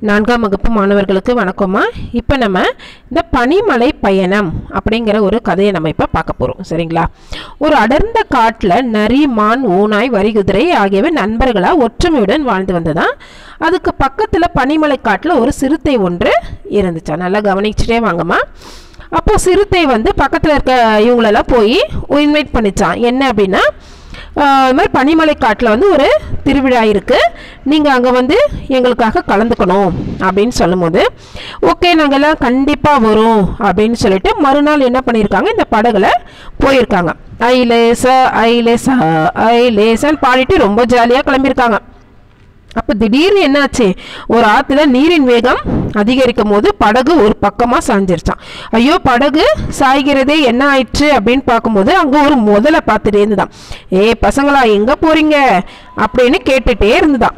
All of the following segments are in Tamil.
4ஆம் வகுப்பு மாணவர்களுக்கு வணக்கம்மா. இப்போ நம்ம இந்த பனிமலை பயணம் அப்படிங்கிற ஒரு கதையை நம்ம இப்போ பார்க்க போகிறோம். சரிங்களா? ஒரு அடர்ந்த காட்டில் நரி, மான், ஓநாய், வரிகுதிரை ஆகியவை நண்பர்களாக ஒற்றுமையுடன் வாழ்ந்து வந்ததான். அதுக்கு பக்கத்தில் பனிமலை காட்டில் ஒரு சிறுத்தை ஒன்று இருந்துச்சா. நல்லா கவனிச்சுட்டே வாங்கம்மா. அப்போது சிறுத்தை பக்கத்தில் இருக்க இவங்களெல்லாம் போய் இன்வைட் பண்ணிச்சான். என்ன அப்படின்னா, இது மாதிரி பனிமலை காட்டில் ஒரு திருவிழா இருக்குது, நீங்கள் அங்கே எங்களுக்காக கலந்துக்கணும் அப்படின்னு சொல்லும்போது, ஓகே நாங்கள் எல்லாம் கண்டிப்பாக வரும் அப்படின்னு சொல்லிட்டு மறுநாள் என்ன பண்ணியிருக்காங்க, இந்த படகுல போயிருக்காங்க. ஐலேசா ஐலேசா ஐலேசான்னு பாடிட்டு ரொம்ப ஜாலியாக கிளம்பியிருக்காங்க. அப்போ திடீர்னு என்னாச்சு, ஒரு ஆற்றுல நீரின் வேகம் அதிகரிக்கும் போது படகு ஒரு பக்கமாக சாஞ்சிருச்சான். ஐயோ படகு சாய்கிறதே, என்ன ஆயிடுச்சு அப்படின்னு பார்க்கும்போது அங்கே ஒரு முதலை பார்த்துட்டே இருந்துதான். பசங்களா எங்கே போகிறீங்க அப்படின்னு கேட்டுகிட்டே இருந்துதான்.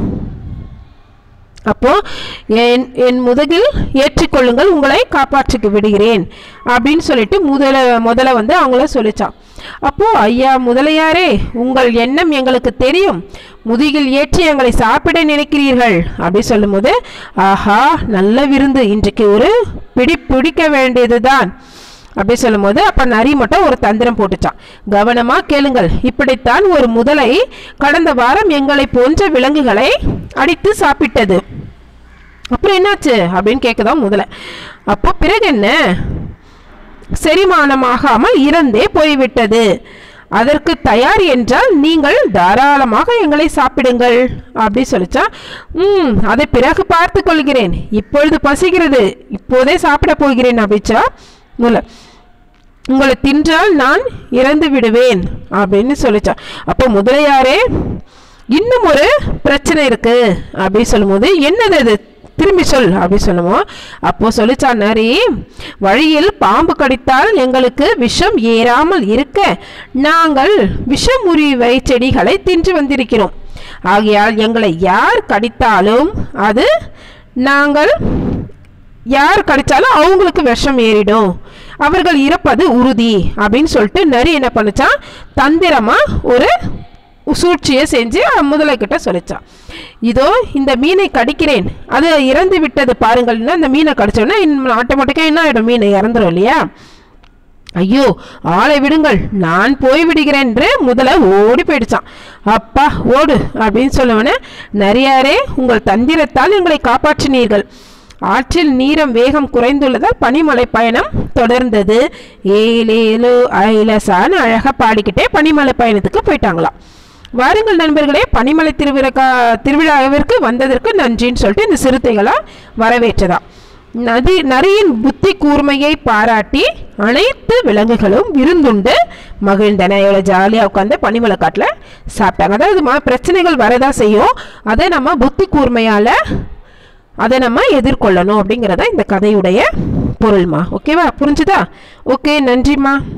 அப்போ என் முதுகில் ஏற்றிக்கொள்ளுங்கள், உங்களை காப்பாற்றிக்கு விடுகிறேன் அப்படின்னு சொல்லிட்டு முதல்ல அவங்கள சொல்லிச்சான். அப்போ ஐயா முதலையாரே, உங்கள் எண்ணம் எங்களுக்கு தெரியும், முதுகில் ஏற்றி எங்களை சாப்பிட நினைக்கிறீர்கள் அப்படி சொல்லும்போது, ஆஹா நல்ல விருந்து, இன்றைக்கு ஒரு பிடிக்க வேண்டியதுதான் அப்படி சொல்லும்போது, அப்ப நரி மட்டும் ஒரு தந்திரம் போட்டுச்சான். கவனமா கேளுங்கள், இப்படித்தான் ஒரு முதலை கடந்த வாரம் எங்களை போன்ற விலங்குகளை அடித்து சாப்பிட்டது. அப்புறம் என்னாச்சு அப்படின்னு கேட்குதான் முதலை. அப்போ பிறகு என்ன, செரிமானமாகாமல் இறந்தே போய்விட்டது. அதற்கு தயார் என்றால் நீங்கள் தாராளமாக எங்களை சாப்பிடுங்கள் அப்படி சொல்லிச்சா. அதை பிறகு பார்த்து கொள்கிறேன், இப்பொழுது பசிக்கிறது, இப்போதே சாப்பிட போகிறேன் அப்படிச்சா. உங்களை தின்றால் நான் இறந்து விடுவேன் அப்படின்னு சொல்லிச்சா. அப்போ முதலையாரே, இன்னும் ஒரு பிரச்சனை இருக்கு அப்படி சொல்லும்போது, என்னது அது, திரும்பி சொல் அப்படி சொல்லுவோம். அப்போ சொல்லிச்சா நரி, வழியில் பாம்பு கடித்தால் எங்களுக்கு விஷம் ஏறாமல் இருக்க நாங்கள் விஷமுறிவை செடிகளை தின்று வந்திருக்கிறோம். ஆகையால் எங்களை யார் கடித்தாலும் அவங்களுக்கு விஷம் ஏறிடும், அவர்கள் இறப்பது உறுதி அப்படின்னு சொல்லிட்டு நரி என்ன பண்ணுச்சான், தந்திரமா ஒரு சூழ்ச்சியை செஞ்சு முதலை கிட்ட சொல்லிச்சான். இதோ இந்த மீனை கடிக்கிறேன், அது இறந்து விட்டது பாருங்கள்னா, இந்த மீனை கடிச்சோன்னா ஆட்டோமேட்டிக்காக என்ன ஆகிடும், மீனை இறந்துடும் இல்லையா. ஐயோ ஆளை விடுங்கள், நான் போய் விடுகிறேன் என்று முதலை ஓடி போயிடுச்சான். அப்பா ஓடு அப்படின்னு சொல்லுவனே, நரியாரே உங்கள் தந்திரத்தால் எங்களை காப்பாற்றினீர்கள். ஆற்றில் நீரம் வேகம் குறைந்துள்ளதால் பனிமலை பயணம் தொடர்ந்தது. ஏலேலோ ஐலசான்னு அழகாக பாடிக்கிட்டே பனிமலை பயணத்துக்கு போயிட்டாங்களாம். வாருங்கள் நண்பர்களே, பனிமலை திருவிழாவிற்கு வந்ததற்கு நன்றின்னு சொல்லிட்டு இந்த சிறுத்தைகளாக வரவேற்றதாம். நரியின் புத்தி கூர்மையை பாராட்டி அனைத்து விலங்குகளும் விருந்துண்டு மகிழ்ந்தன. எவ்வளோ ஜாலியாக உட்காந்து பனிமலை காட்டில் சாப்பிட்டாங்க. அதாவது பிரச்சனைகள் வரதான் செய்யும், அதை நம்ம புத்தி கூர்மையால் அதை நம்ம எதிர்கொள்ளணும் அப்படிங்கிறத இந்த கதையுடைய பொருள்மா. ஓகேவா, புரிஞ்சுதா? ஓகே, நன்றிம்மா.